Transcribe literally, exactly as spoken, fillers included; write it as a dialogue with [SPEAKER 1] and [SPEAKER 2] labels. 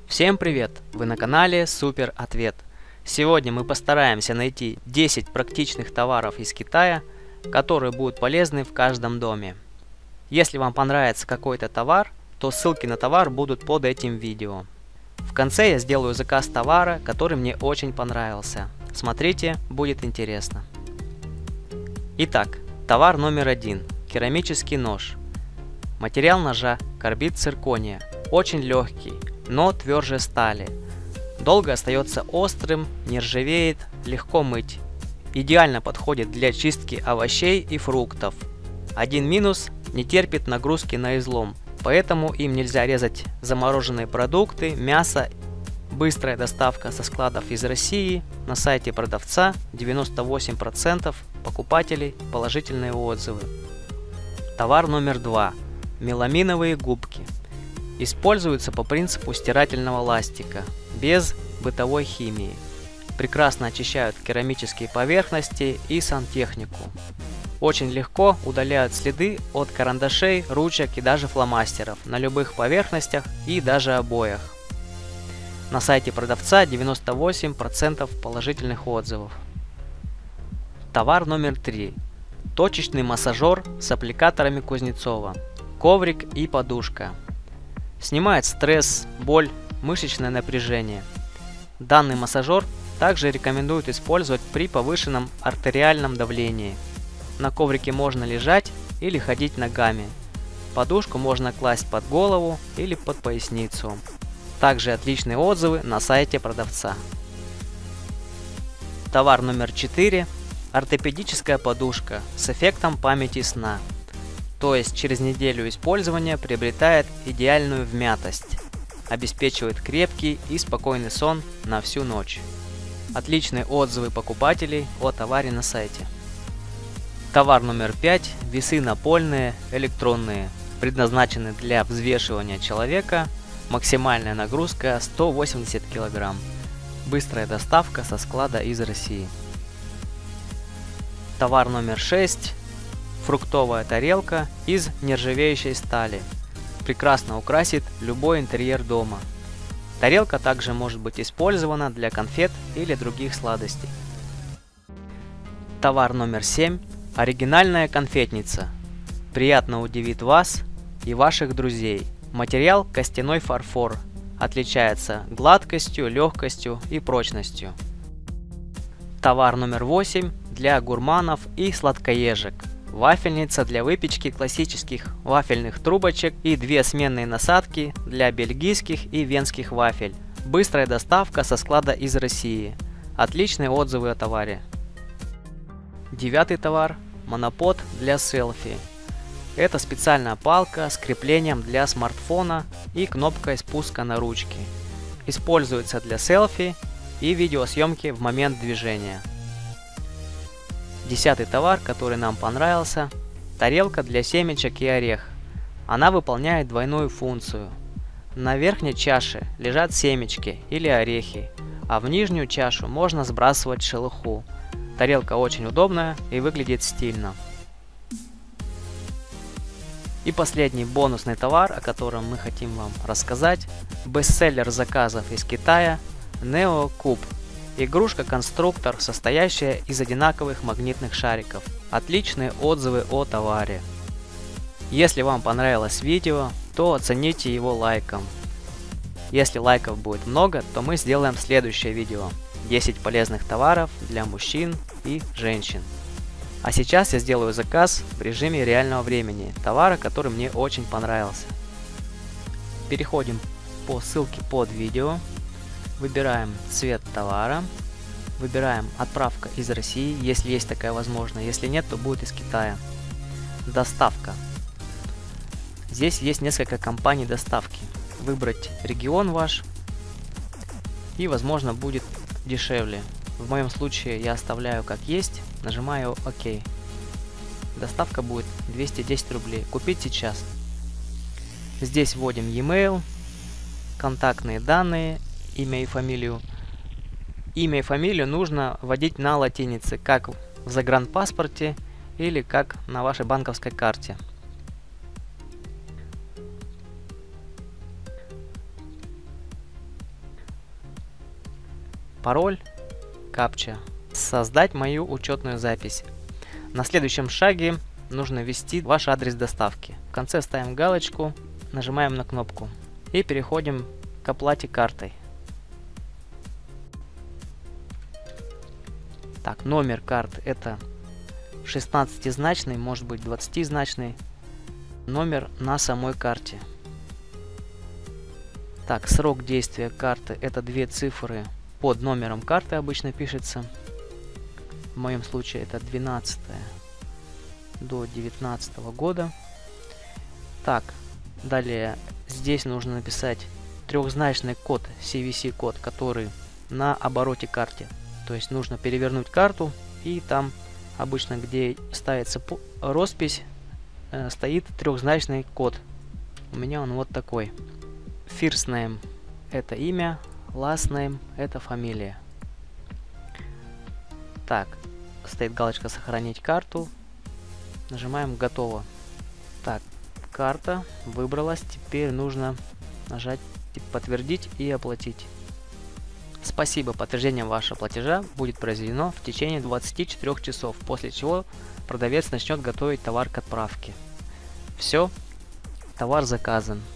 [SPEAKER 1] Всем привет! Вы на канале Супер Ответ. Сегодня мы постараемся найти десять практичных товаров из Китая, которые будут полезны в каждом доме. Если вам понравится какой-то товар, то ссылки на товар будут под этим видео. В конце я сделаю заказ товара, который мне очень понравился. Смотрите, будет интересно. Итак, товар номер один. Керамический нож. Материал ножа карбид циркония. Очень легкий, но тверже стали. Долго остается острым, не ржавеет, легко мыть. Идеально подходит для чистки овощей и фруктов. Один минус – не терпит нагрузки на излом, поэтому им нельзя резать замороженные продукты, мясо. Быстрая доставка со складов из России. На сайте продавца девяносто восемь процентов покупателей положительные отзывы. Товар номер два. Меламиновые губки. Используются по принципу стирательного ластика, без бытовой химии. Прекрасно очищают керамические поверхности и сантехнику. Очень легко удаляют следы от карандашей, ручек и даже фломастеров на любых поверхностях и даже обоях. На сайте продавца девяносто восемь процентов положительных отзывов. Товар номер три. Точечный массажер с аппликаторами Кузнецова. Коврик и подушка. Снимает стресс, боль, мышечное напряжение. Данный массажер также рекомендуют использовать при повышенном артериальном давлении. На коврике можно лежать или ходить ногами. Подушку можно класть под голову или под поясницу. Также отличные отзывы на сайте продавца. Товар номер четыре. Ортопедическая подушка с эффектом памяти сна. То есть через неделю использования приобретает идеальную вмятость. Обеспечивает крепкий и спокойный сон на всю ночь. Отличные отзывы покупателей о товаре на сайте. Товар номер пять. Весы напольные, электронные. Предназначены для взвешивания человека. Максимальная нагрузка сто восемьдесят килограмм. Быстрая доставка со склада из России. Товар номер шесть. Фруктовая тарелка из нержавеющей стали. Прекрасно украсит любой интерьер дома. Тарелка также может быть использована для конфет или других сладостей. Товар номер семь. Оригинальная конфетница. Приятно удивит вас и ваших друзей. Материал костяной фарфор. Отличается гладкостью, легкостью и прочностью. Товар номер восемь. Для гурманов и сладкоежек. Вафельница для выпечки классических вафельных трубочек и две сменные насадки для бельгийских и венских вафель. Быстрая доставка со склада из России. Отличные отзывы о товаре. Девятый товар. Монопод для селфи. Это специальная палка с креплением для смартфона и кнопкой спуска на ручки. Используется для селфи и видеосъемки в момент движения. Десятый товар, который нам понравился. Тарелка для семечек и орех. Она выполняет двойную функцию. На верхней чаше лежат семечки или орехи, а в нижнюю чашу можно сбрасывать шелуху. Тарелка очень удобная и выглядит стильно. И последний бонусный товар, о котором мы хотим вам рассказать. Бестселлер заказов из Китая Neo Cube. Игрушка-конструктор, состоящая из одинаковых магнитных шариков. Отличные отзывы о товаре. Если вам понравилось видео, то оцените его лайком. Если лайков будет много, то мы сделаем следующее видео. десять полезных товаров для мужчин и женщин. А сейчас я сделаю заказ в режиме реального времени товара, который мне очень понравился. Переходим по ссылке под видео. Выбираем цвет товара, выбираем отправка из России, если есть такая возможность, если нет, то будет из Китая. Доставка. Здесь есть несколько компаний доставки. Выбрать регион ваш и, возможно, будет дешевле. В моем случае я оставляю как есть, нажимаю ОК. Доставка будет двести десять рублей. Купить сейчас. Здесь вводим e-mail, контактные данные, имя и фамилию. Имя и фамилию нужно вводить на латинице, как в загранпаспорте или как на вашей банковской карте. пароль, капча, создать мою учетную запись. На следующем шаге нужно ввести ваш адрес доставки. В конце ставим галочку, нажимаем на кнопку и переходим к оплате картой. Так, номер карты это шестнадцатизначный, может быть двадцатизначный номер на самой карте. Так, срок действия карты это две цифры под номером карты обычно пишется. В моем случае это двенадцатое до девятнадцатого года. Так, далее здесь нужно написать трехзначный код, си ви си код, который на обороте карты. То есть нужно перевернуть карту, и там обычно, где ставится роспись, э, стоит трехзначный код. У меня он вот такой. First name это имя, last name это фамилия. Так, стоит галочка «Сохранить карту». Нажимаем «Готово». Так, карта выбралась. Теперь нужно нажать «Подтвердить» и «Оплатить». Спасибо, подтверждение вашего платежа будет произведено в течение двадцати четырёх часов, после чего продавец начнет готовить товар к отправке. Все, товар заказан.